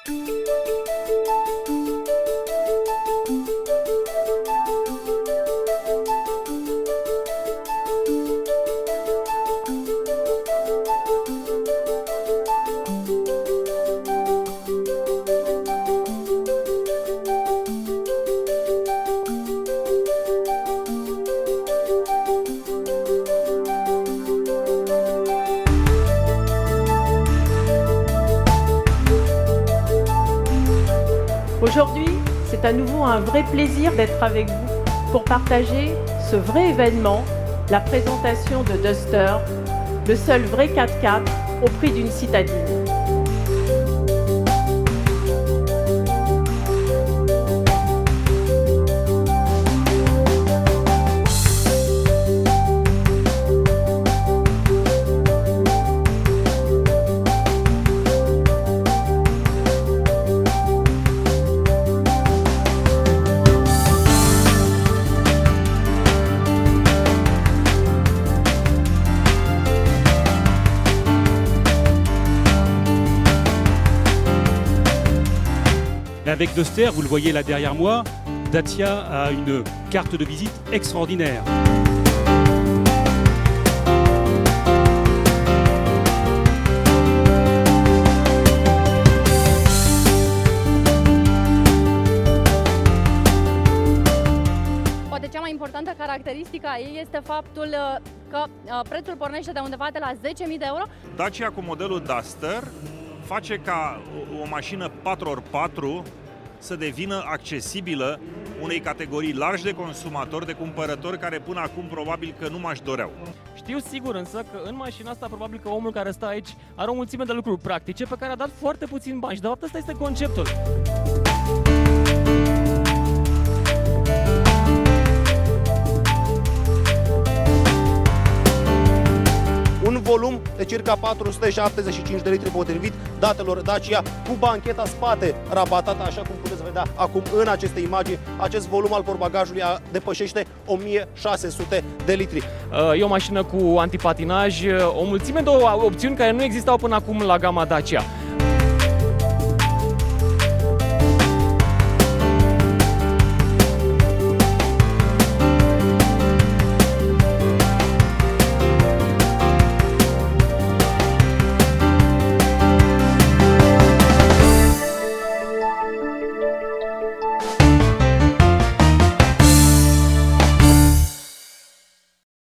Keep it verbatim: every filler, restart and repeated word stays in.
Aujourd'hui, c'est à nouveau un vrai plaisir d'être avec vous pour partager ce vrai événement, la présentation de Duster, le seul vrai quatre-quatre au prix d'une citadine. Avec Duster, vous le voyez là derrière moi, Dacia a une carte de visite extraordinaire. Poate cea mai importantă caracteristică a ei este faptul că prețul pornește de undeva de la zece mii de euro. Dacia cu modelul Duster face ca o mașină patru ori patru să devină accesibilă unei categorii largi de consumatori, de cumpărători care până acum probabil că nu m-aș doreau. Știu sigur însă că în mașina asta probabil că omul care stă aici are o mulțime de lucruri practice pe care a dat foarte puțin bani și de fapt ăsta este conceptul. Un volum de circa patru sute șaptezeci și cinci de litri potrivit datelor Dacia, cu bancheta spate rabatată, așa cum puteți vedea acum în aceste imagini. Acest volum al portbagajului depășește o mie șase sute de litri. E o mașină cu antipatinaj, o mulțime de opțiuni care nu existau până acum la gama Dacia.